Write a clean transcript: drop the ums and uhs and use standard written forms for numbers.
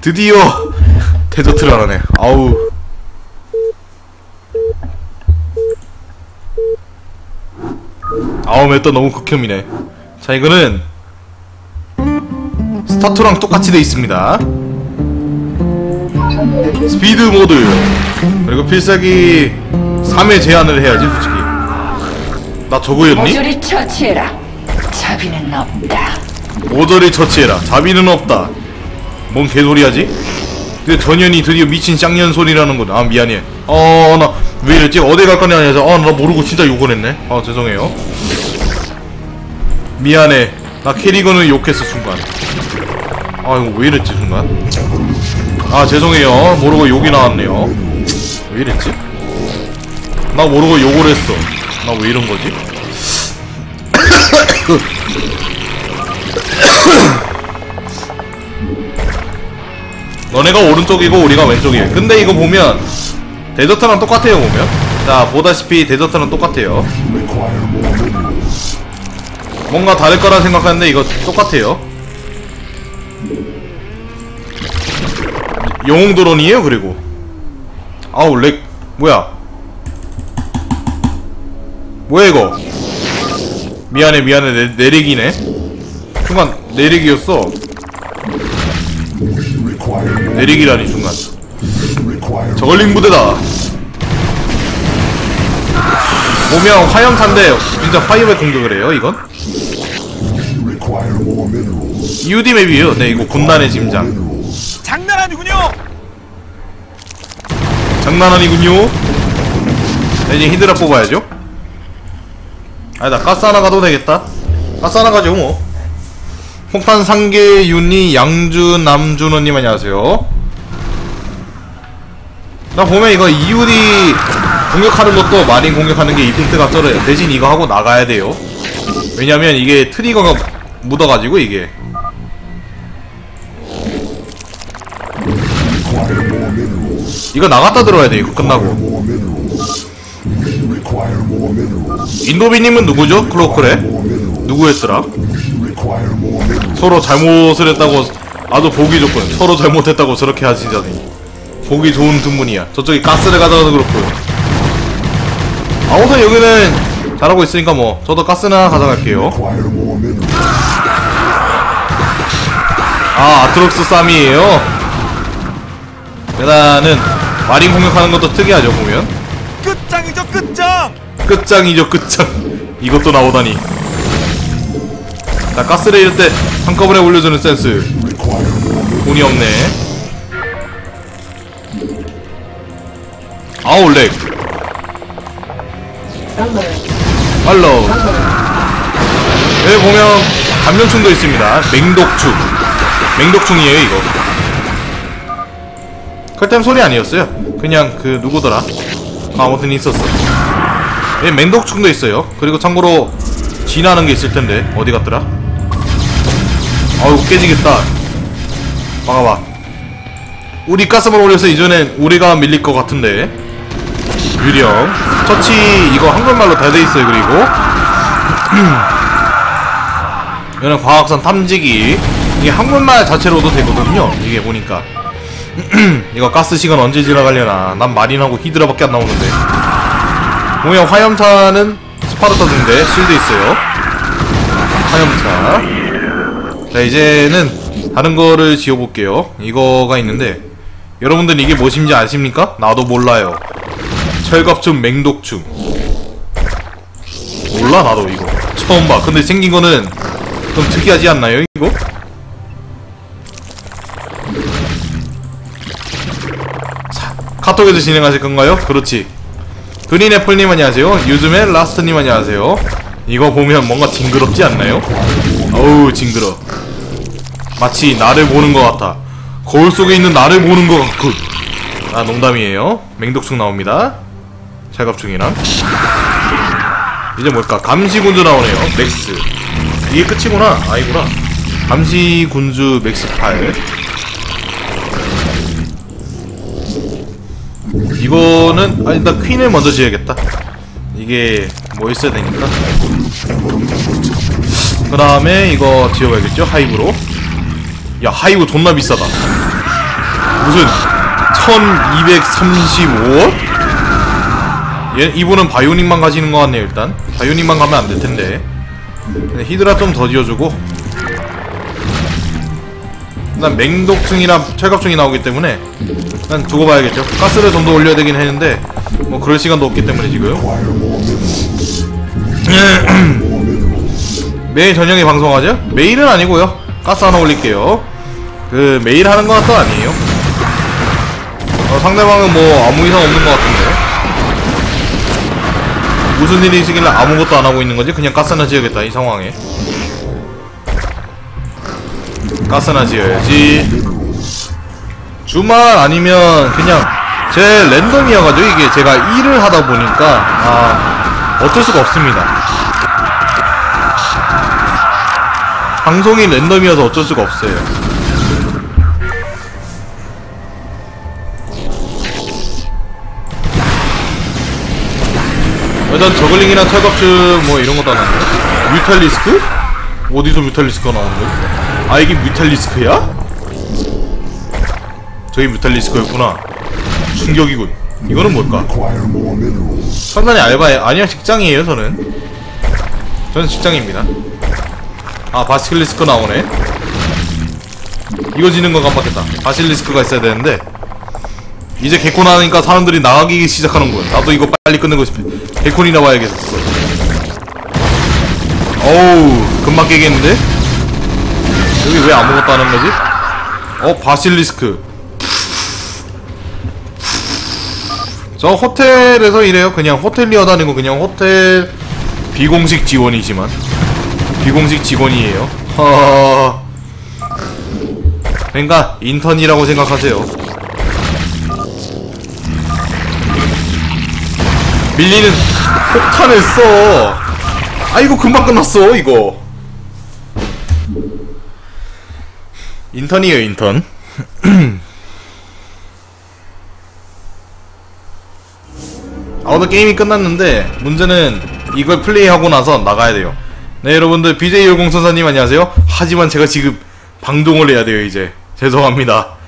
드디어 데저트를 하네. 아우. 아우 맵다. 너무 극혐이네. 자, 이거는 스타투랑 똑같이 돼 있습니다. 스피드 모드, 그리고 필살기 3회 제한을 해야지. 솔직히 나 저거였니? 모조리 처치해라. 자비는 없다. 모조리 처치해라. 자비는 없다. 뭔 개소리하지? 근데 전현이 드디어 미친 쌍년 소리라는 거다. 아 미안해. 나 왜 이랬지? 어디 갈 거냐 해서 나 모르고 진짜 욕을 했네. 죄송해요. 미안해. 나 캐리건을 욕했어 순간. 이거 왜 이랬지 순간? 죄송해요. 모르고 욕이 나왔네요. 왜 이랬지? 나 모르고 욕을 했어. 나 왜 이런 거지? 너네가 오른쪽이고 우리가 왼쪽이에요. 근데 이거 보면 데저트랑 똑같아요. 보면 자, 보다시피 데저트랑 똑같아요. 뭔가 다를 거라 생각하는데 이거 똑같아요. 영웅 드론이에요. 그리고 아우 렉. 뭐야 이거. 미안해 내리기네. 순간 내리기였어. 내리기라니 순간. 저글링 부대다. 보면 화염탄데 진짜 화염에 공격을 해요. 이건 EUD 맵이에요. 네, 이거 군단의 짐작. 장난 아니군요. 장난 아니군요. 이제 히드라 뽑아야죠. 나 가스 하나 가도 되겠다. 가스 하나 가죠 뭐. 폭탄 상계 윤리 양주 남준호님 안녕하세요. 나 보면 이거 EUD 공격하는 것도 마린 공격하는 게 이펙트가 떨어요. 대신 이거 하고 나가야 돼요. 왜냐면 이게 트리거가 묻어가지고 이게. 이거 나갔다 들어야 돼. 이거 끝나고. 인도비님은 누구죠? 클로크래? 누구였더라? 서로 잘못을 했다고. 아주 보기 좋군. 서로 잘못했다고 저렇게 하시자니 보기 좋은 두 분이야. 저쪽이 가스를 가져가도 그렇고요. 우선 여기는 잘하고 있으니까 뭐 저도 가스나 가져갈게요. 아트록스 쌈이에요. 일단은 마린 공격하는 것도 특이하죠. 보면 끝장이죠 끝장. 끝장이죠 끝장. 이것도 나오다니. 자, 가스를 이럴 때 한꺼번에 올려주는 센스. 돈이 없네. 아우 렉. 할로. 여기 보면 감염충도 있습니다. 맹독충이에요 이거. 그땐 소리 아니었어요. 그냥 그 누구더라. 아무튼 있었어. 여기 맹독충도 있어요. 그리고 참고로 진화하는 게 있을 텐데 어디 갔더라? 아우 깨지겠다. 막아봐. 우리 가스만 올려서 이전엔 우리가 밀릴 것 같은데. 유령 처치 이거 한글말로 다 돼있어요. 그리고 이거는 과학산 탐지기. 이게 한글말 자체로도 되거든요. 이게 보니까 이거 가스 시간 언제 지나가려나. 난 마린하고 히드라밖에 안 나오는데. 보면 화염차는 스파르타인데 실드 있어요. 화염차. 자, 이제는 다른 거를 지어볼게요. 이거가 있는데 여러분들 이게 무엇인지 아십니까? 나도 몰라요. 철갑충 맹독충. 몰라 나도 이거 처음 봐. 근데 생긴 거는 좀 특이하지 않나요 이거? 자, 카톡에서 진행하실 건가요? 그렇지. 그린애플님 안녕하세요. 요즘에 라스트님 안녕하세요. 이거 보면 뭔가 징그럽지 않나요? 어우 징그러. 마치 나를 보는 것 같아. 거울 속에 있는 나를 보는 것 같군. 농담이에요. 맹독충 나옵니다. 철갑충이랑. 이제 뭘까? 감시군주 나오네요. 맥스. 이게 끝이구나. 아니구나. 감시군주 맥스 8. 이거는 일단 퀸을 먼저 지어야겠다. 이게 뭐 있어야 되니까. 그 다음에 이거 지어봐야겠죠? 하이브로. 야 하이브 존나 비싸다. 무슨 1235원? 이분은 바이오닉만 가지는 것 같네요. 일단 바이오닉만 가면 안 될 텐데. 히드라 좀 더 지어주고, 일단 맹독충이나 철갑충이 나오기 때문에 일단 두고 봐야겠죠. 가스를 좀 더 올려야 되긴 했는데 뭐 그럴 시간도 없기 때문에 지금 매일 저녁에 방송하죠? 매일은 아니고요. 가스 하나 올릴게요. 그 매일 하는 건 또 아니에요. 상대방은 뭐 아무 이상 없는 것 같은데 무슨 일이 있으길래 아무것도 안 하고 있는 거지? 그냥 가스나 지어야겠다 이 상황에. 가스나 지어야지. 주말 아니면 그냥 제 랜덤이어가지고 이게 제가 일을 하다 보니까 어쩔 수가 없습니다. 방송이 랜덤이어서 어쩔 수가 없어요. 일단 저글링이나 철갑충 뭐 이런 것도 안 하는데. 뮤탈리스크? 어디서 뮤탈리스크가 나오는 거야? 아 이게 뮤탈리스크야? 저기 뮤탈리스크였구나. 충격이군. 이거는 뭘까? 상단이 알바에 아니야 직장이에요 저는. 저는 직장입니다. 아 바실리스크 나오네. 이거 지는 거 깜빡했다. 바실리스크가 있어야 되는데 이제 개콘 하니까 사람들이 나가기 시작하는 거야. 나도 이거 빨리 끝내고 싶어. 개콘이나 봐야겠어. 어우 금방 깨겠는데? 여기 왜 아무것도 안 한 거지? 바실리스크. 저 호텔에서 일해요. 그냥 호텔리어 다니고 그냥 호텔 비공식 지원이지만 비공식 직원이에요. 그러니까 인턴이라고 생각하세요. 밀리는 폭탄을 써. 아 이거 금방 끝났어 이거. 인턴이에요 인턴. 아무도 게임이 끝났는데 문제는 이걸 플레이하고 나서 나가야 돼요. 네 여러분들 BJ10선사님 안녕하세요. 하지만 제가 지금 방송을 해야 돼요 이제. 죄송합니다.